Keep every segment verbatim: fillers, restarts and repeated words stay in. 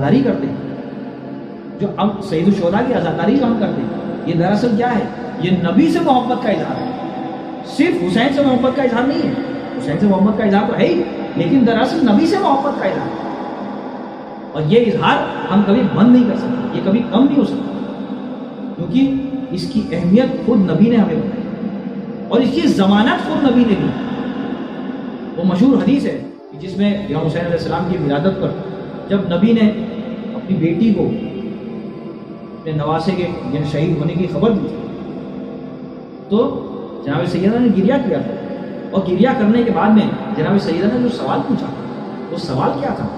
عزاداری کرتے ہیں، جو ہم سید الشہداء کی عزاداری جو ہم کرتے ہیں، یہ دراصل کیا ہے؟ یہ نبی سے محبت کا اظہار ہے، صرف حسین سے محبت کا اظہار نہیں ہے۔ حسین سے محبت کا اظہار تو ہے ہی، لیکن دراصل نبی سے محبت کا اظہار ہے، اور یہ اظہار ہم کبھی بند نہیں کر سکتے، یہ کبھی کم نہیں ہو سکتا، کیونکہ اس کی اہمیت خود نبی نے ہمیں بتائی اور اس کی ضمانت خود نبی نے دی۔ وہ مشہور حدیث ہے جس میں امام حسین علیہ السلام کی ولادت پر جب نبی نے اپنی بیٹی کو اپنے نواسے کے یعنی شہید ہونے کی خبر دی تھی، تو جناب سیدنا نے گریہ کیا تھا، اور گریہ کرنے کے بعد میں جناب سیدنا نے جو سوال پوچھا وہ سوال کیا تھا؟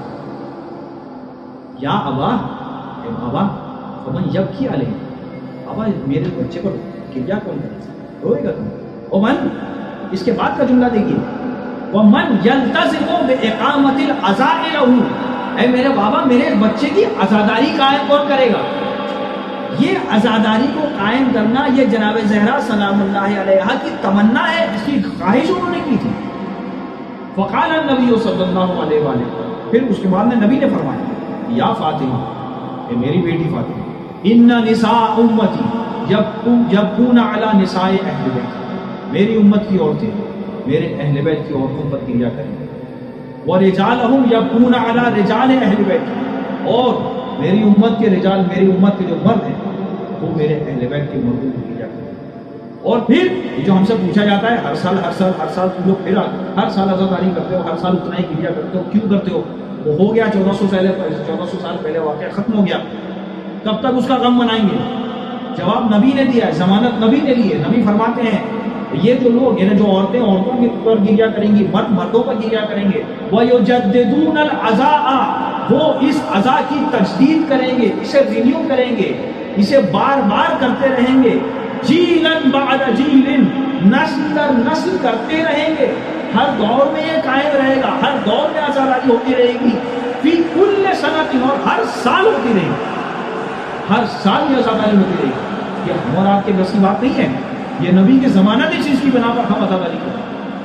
یا ابا، اے بابا، فمن یبکی علیہ، بابا میرے بچے پر گریہ کون کرے گا، روئے گا تم؟ ومن، اس کے بعد کا جملہ دیکھیے، ومن یلتزم باقامۃ العزاء لہ، اے میرے بابا میرے بچے کی عزاداری قائم کون کرے گا؟ یہ عزاداری کو قائم کرنا یہ جناب زہرا سلام اللہ علیہا کی تمنا ہے، اس کی خواہش انہوں نے کی تھی۔ فقال النبی صلی اللہ علیہ وآلہ، پھر اس کے بعد میں نبی نے فرمایا، یا فاطمہ، کہ میری بیٹی فاطمہ، ان نساء امتی یبکون علی نساء اہل بیت، میری امت کی عورتیں میرے اہل بیت کی عورتوں پر گریہ کریں گے، ورجالہم یبکون علی رجال اہل بیت، اور میری امت کے رجال، میری امت کے جو مرد ہیں وہ میرے اہل بیت کے مردوں کو گریہ کریں گے۔ اور پھر جو ہم سے پوچھا جاتا ہے ہر سال ہر سال ہر سال تم لوگ پھر ہر سال عزاداری کرتے ہو، ہر سال اتنا ہی گریہ کرتے ہو، کیوں کرتے ہو؟ وہ ہو گیا چودہ سو پہلے چودہ سو سال پہلے واقعہ ختم ہو گیا، کب تک اس کا غم منائیں گے؟ جواب نبی نے دیا ہے، ضمانت نبی نے لی ہے۔ نبی فرماتے ہیں یہ جو لوگ یعنی جو عورتیں عورتوں کے پر گریہ کریں گی، مرد مردوں پر گریہ کریں گے، وَيُجَدِّدُونَ الْعَزَاءَ، وہ اس عزا کی تجدید کریں گے، اسے رینیو کریں گے، اسے بار بار کرتے رہیں گے، جیلاً بعد جیل، نسل در نسل کرتے رہیں گے، ہر دور میں یہ قائم رہے گا، ہر دور میں عزاداری ہوتی رہے گی، فی کل سنۃ، اور ہر سال ہوتی رہے گی، ہر سال یہ عزاداری ہوتی رہے گی۔ یہ ہم اور آپ کے بس کی بات نہیں ہے، یہ نبی کی ضمانت اس چیز کی بنا پر ہم عزاداری کریں،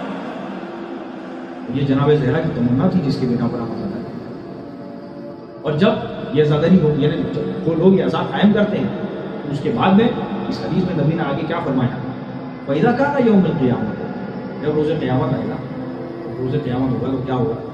یہ جناب زہرا کی تمنا تھی جس کی بنا پر ہم عزاداری کریں۔ اور جب یہ عزاداری ہو یعنی جو لوگ یہ عزا قائم کرتے ہیں، اس کے بعد میں اس حدیث میں نبی نے آگے کیا فرمایا؟ فَإِذَا كَانَ يَوْمُ الْقِيَامَةِ، جب روز قیامت آئے گا، روز قیامت ہوگا تو کیا ہوگا؟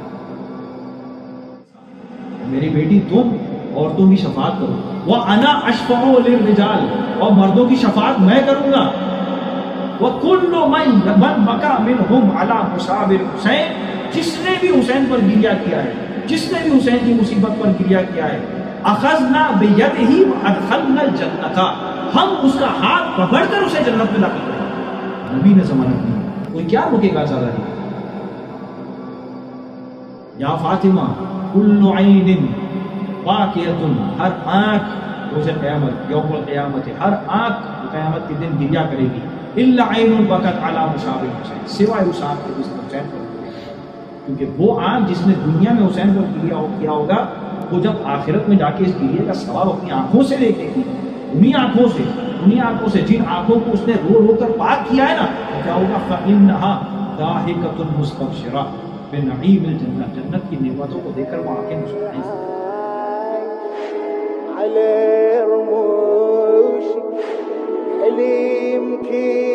میری بیٹی تم عورتوں کی شفاعت کرو، وَأَنَا أَشْفَعُ لِلرِّجَالِ، اور مردوں کی شفاعت میں کروں گا، وَكُلُّ مَن بَكَى مِنْهُمْ عَلَى مُصَابِ الْحُسَيْنِ، جس نے بھی حسین پر گریہ کیا ہے، جس نے بھی حسین کی مصیبت پر گریہ کیا ہے، اخذنا بیدہ وادخلنا الجنۃ، ہم اس کا ہاتھ پکڑ کر اسے جنت میں داخل کریں گے۔ نبی نے ضمانت دی، کوئی کیا روکے گا عزاداری؟ یا فاطمہ، کل عین باکیۃ، ہر آنکھ روز قیامت، یوم القیامت، ہر آنکھ قیامت کے دن گریہ کرے گی، الا عین بکت علی مصاب الحسین، سوائے اس آنکھ کے جس نے حسین پر، کیونکہ وہ آنکھ جس نے دنیا میں حسین پر گریہ کیا ہوگا، وہ جب آخرت میں جا کے اس گریہ کا ثواب اپنی آنکھوں سے دیکھے گی، انہی آنکھوں سے انہی آنکھوں سے جن آنکھوں کو اس نے رو رو کر پاک کیا ہے نا، تو کیا ہوگا؟ فإنها ضاحکۃ مستبشرہ بنعیم الجنہ، جنت کی نعمتوں کو دیکھ کر وہ آنکھیں مسکرائیں گی۔ على رموش حليم كي